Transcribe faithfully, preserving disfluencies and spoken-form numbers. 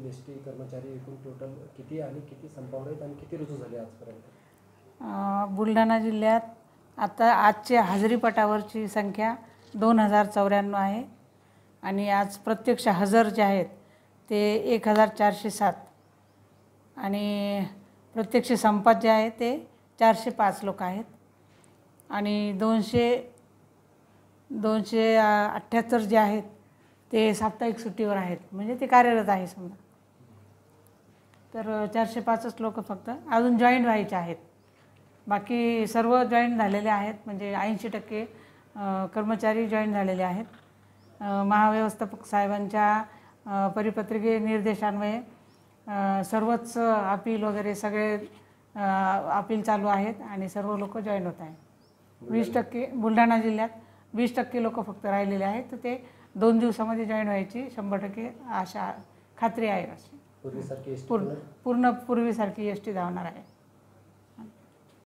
S T कर्मचारी एकूण total किती आणि किती संपावर आहेत आणि किती रुजू झाले आजपर्यंत? बुलढाणा जिल्ह्यात आता आजच्या हजेरीपटावरची संख्या दोन हजार चौऱ्याण्णव आहे आणि आज प्रत्यक्ष हजर जे आहेत ते एक हजार चारशे सात आणि प्रत्यक्ष संपात जे आहे ते चारशे पाच लोक आहेत आणि दोनशे दोनशे अठ्ठ्याहत्तर जे आहेत ते साप्ताहिक सुट्टीवर आहेत, म्हणजे ते कार्यरत आहे समजा. तर चारशे पाचच लोक फक्त अजून जॉईंट व्हायचे आहेत. बाकी सर्व जॉईंट झालेले आहेत, म्हणजे ऐंशी टक्के कर्मचारी जॉईंट झालेले आहेत. महाव्यवस्थापक साहेबांच्या परिपत्रकीय निर्देशान्वये सर्वच अपील वगैरे सगळे अपील चालू आहेत आणि सर्व लोक जॉईन होत आहेत. वीस टक्के बुलढाणा जिल्ह्यात वीस टक्के लोक फक्त राहिलेले आहेत, तर ते दोन दिवसामध्ये जॉईन व्हायची शंभर टक्के आशा खात्री आहे. अशी पूर्वीसारखी पूर्ण पूर्ण पूर्वीसारखी एस टी धावणार आहे.